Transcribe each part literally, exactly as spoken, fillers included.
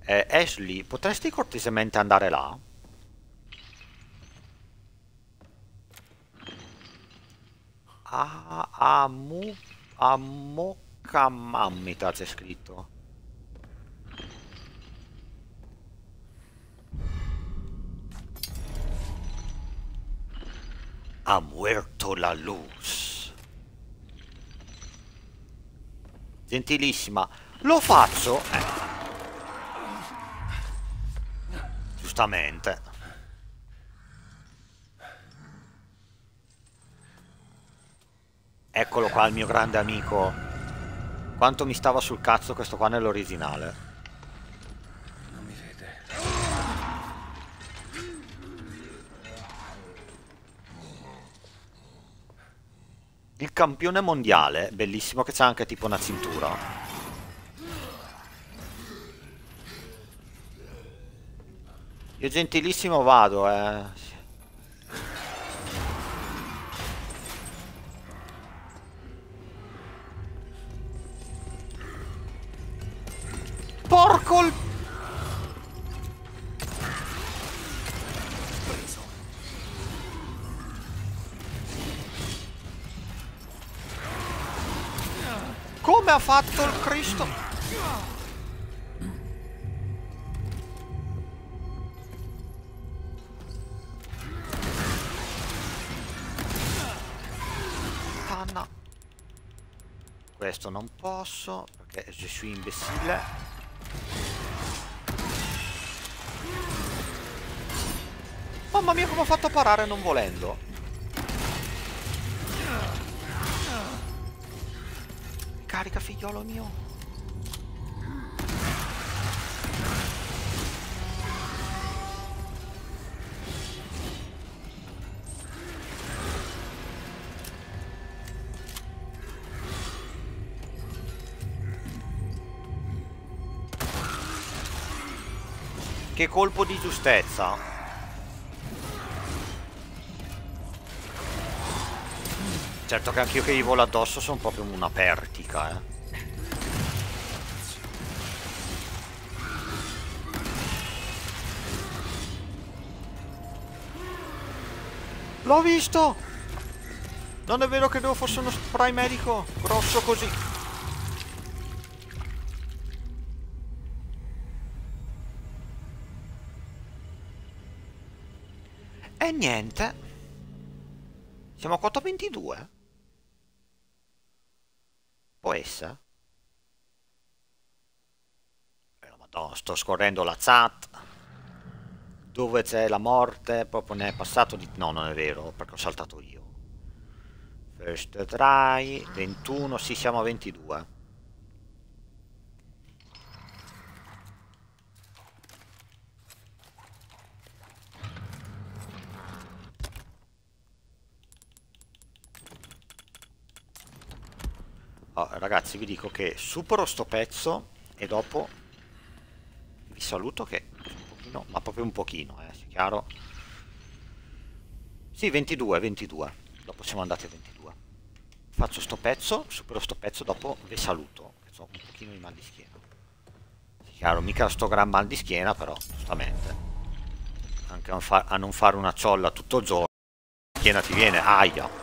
Eh, Ashley, potresti cortesemente andare là? A, a, mu, a Moccamammita c'è scritto. Ha muerto la luz. Gentilissima, lo faccio? Eh, giustamente. Eccolo qua il mio grande amico. Quanto mi stava sul cazzo questo qua nell'originale. Non mi vede. Il campione mondiale, bellissimo che c'ha anche tipo una cintura. Io gentilissimo vado, eh. Porco il... Come ha fatto il Cristo? Panna. Questo non posso, perché je suis imbecille. Mamma mia come ho fatto a parare non volendo. Carica figliolo mio. Che colpo di giustezza. Certo che anch'io che gli volo addosso sono proprio una pertica, eh. L'ho visto! Non è vero che devo fosse uno spray medico grosso così. E niente. Siamo a quota ventidue. Può essere? Eh, Madonna, sto scorrendo la chat. Dove c'è la morte, proprio ne è passato di... No, non è vero, perché ho saltato io. First try, ventuno, sì, siamo a ventidue. Oh, ragazzi, vi dico che supero sto pezzo e dopo vi saluto che... Un pochino, ma proprio un pochino, eh, sia chiaro. Sì, ventidue, ventidue. Dopo siamo andati a ventidue. Faccio sto pezzo, supero sto pezzo, dopo vi saluto. Che ho un pochino di mal di schiena. Sia chiaro, mica sto gran mal di schiena, però, giustamente. Anche a, fa a non fare una ciolla tutto il giorno, la schiena ti viene, aia.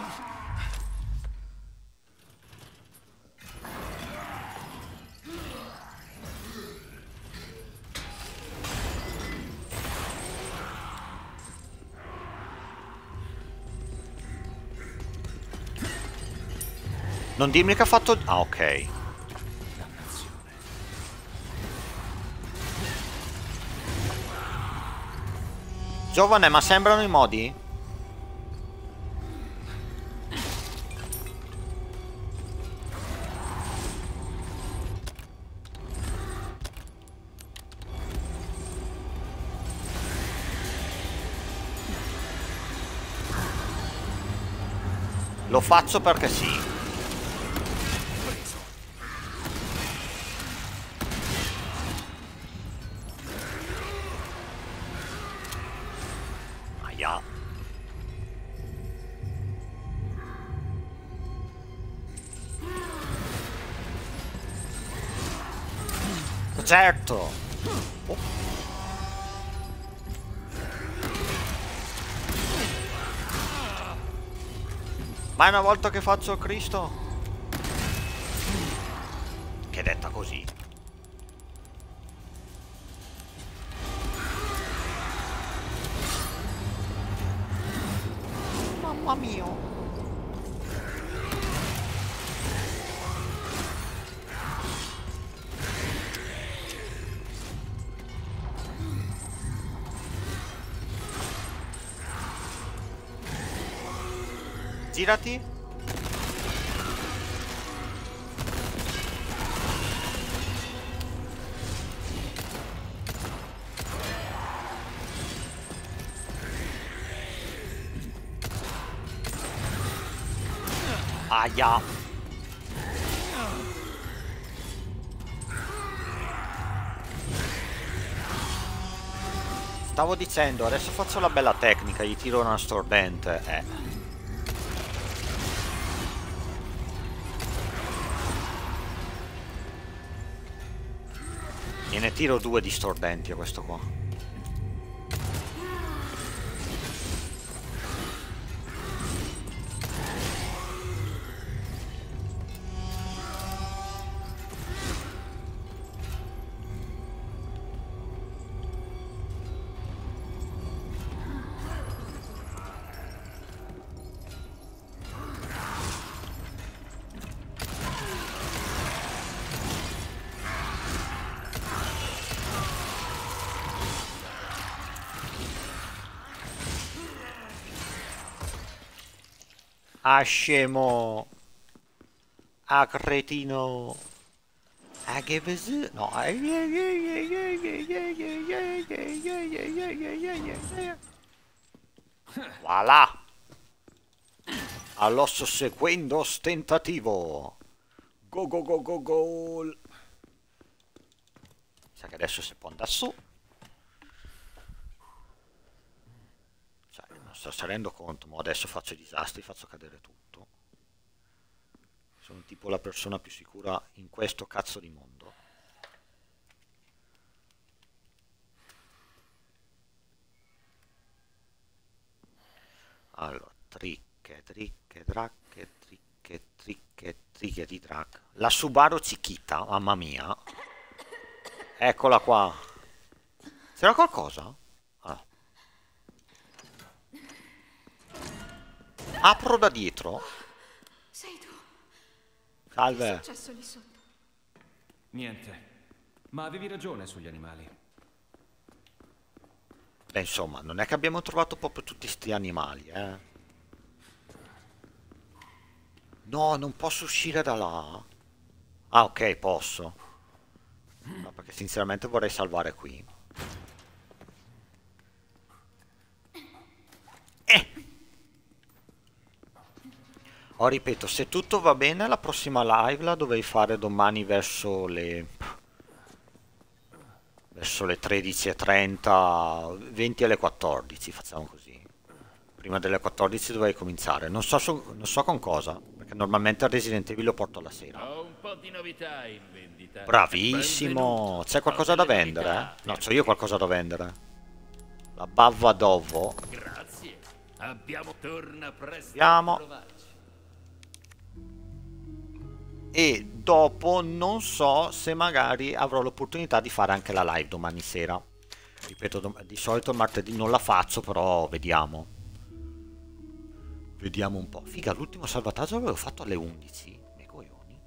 Non dirmi che ha fatto... Ah, ok. Giovane, ma sembrano i modi? Lo faccio perché sì. Aia. Certo. Oh. Ma è una volta che faccio Cristo? Che detta così. Mamma mia. Girati. Aia. Stavo dicendo, adesso faccio la bella tecnica, gli tiro una stordente. Eh. E ne tiro due di stordenti a questo qua. Ah, scemo. Ah, cretino. Ah, che ves- no. Voilà. All'osso seguendo tentativo. Go go go go go. Sa che adesso si può andare su. Cioè, non sto si rendo conto, ma adesso faccio i disastri, faccio cadere tutto. Sono tipo la persona più sicura in questo cazzo di mondo. Allora, tricche, tricche, tracche, tricche, tricche, tricche di track. La Subaru Chiquita, mamma mia. Eccola qua. C'era qualcosa? Ah. Apro da dietro. Sei tu. Salve. Che è successo lì sotto? Niente. Ma avevi ragione sugli animali. Beh, insomma, non è che abbiamo trovato proprio tutti sti animali, eh. No, non posso uscire da là. Ah, ok, posso. No, perché sinceramente vorrei salvare qui. Eh. Oh, ripeto, se tutto va bene, la prossima live la dovrei fare domani verso le... verso le tredici e trenta, venti alle quattordici, facciamo così. Prima delle quattordici dovrei cominciare. Non so, su- non so con cosa, perché normalmente il Resident Evil lo porto alla sera. Ho un po' di novità in vendita. Bravissimo! Benvenuto. C'è Ho qualcosa da delle vendere? novità No, per c'ho io te. qualcosa da vendere. La bava d'ovo. Grazie. Abbiamo torna presto Andiamo. a trovarci. E dopo non so se magari avrò l'opportunità di fare anche la live domani sera. Ripeto, dom- di solito il martedì non la faccio, però vediamo. Vediamo un po'. Figa, l'ultimo salvataggio l'avevo fatto alle undici. Mi coglioni.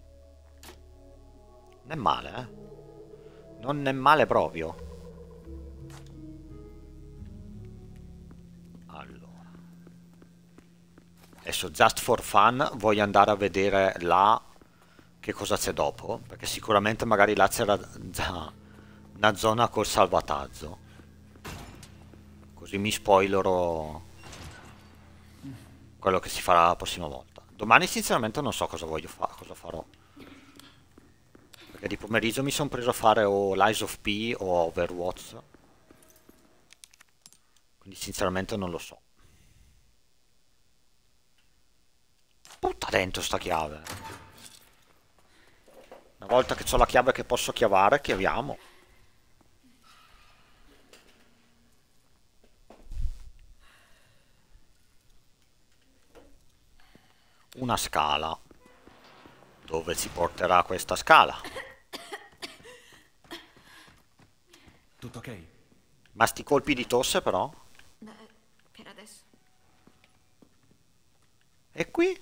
Non è male, eh. Non è male proprio. Allora. Adesso, just for fun, voglio andare a vedere là che cosa c'è dopo. Perché sicuramente magari là c'era già una zona col salvataggio. Così mi spoilerò quello che si farà la prossima volta. Domani sinceramente non so cosa voglio fare, cosa farò. Perché di pomeriggio mi sono preso a fare o Lies of P o Overwatch. Quindi sinceramente non lo so. Butta dentro sta chiave. Una volta che ho la chiave che posso chiavare, chiaviamo. una scala. Dove ci porterà questa scala? Tutto ok? Ma sti colpi di tosse però? Beh, per adesso. E qui?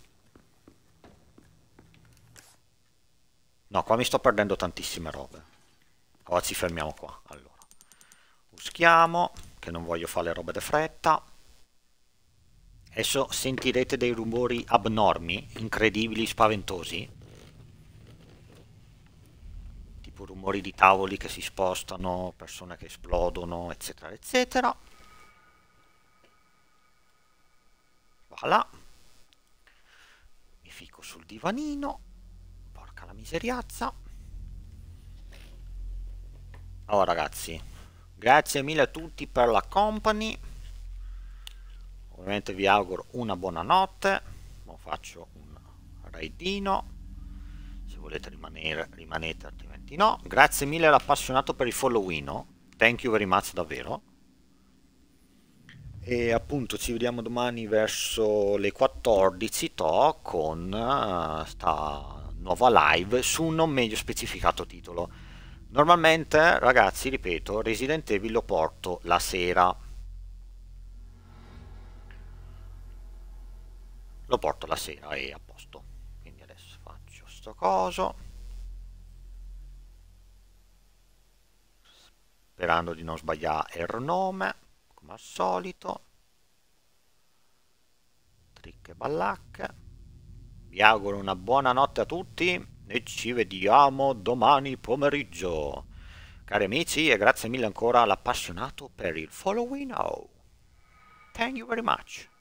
No, qua mi sto perdendo tantissime robe. Ora ci fermiamo qua. Allora, uschiamo, che non voglio fare le robe de fretta. Adesso sentirete dei rumori abnormi, incredibili, spaventosi. Tipo rumori di tavoli che si spostano, persone che esplodono, eccetera, eccetera. Voilà. Mi fico sul divanino. Porca la miseriazza. Oh ragazzi, grazie mille a tutti per la company. Ovviamente vi auguro una buona notte. Mo faccio un raidino. Se volete rimanere, rimanete, altrimenti no. Grazie mille all'appassionato per il followino. Thank you very much davvero. E appunto ci vediamo domani verso le quattordici to con uh, sta nuova live su un non meglio specificato titolo. Normalmente ragazzi, ripeto, Resident Evil lo porto la sera. Lo porto la sera e a posto. Quindi adesso faccio sto coso. Sperando di non sbagliare il nome, come al solito. Tricche ballacche. Vi auguro una buona notte a tutti e ci vediamo domani pomeriggio. Cari amici, e grazie mille ancora all'appassionato per il following. Oh. Thank you very much.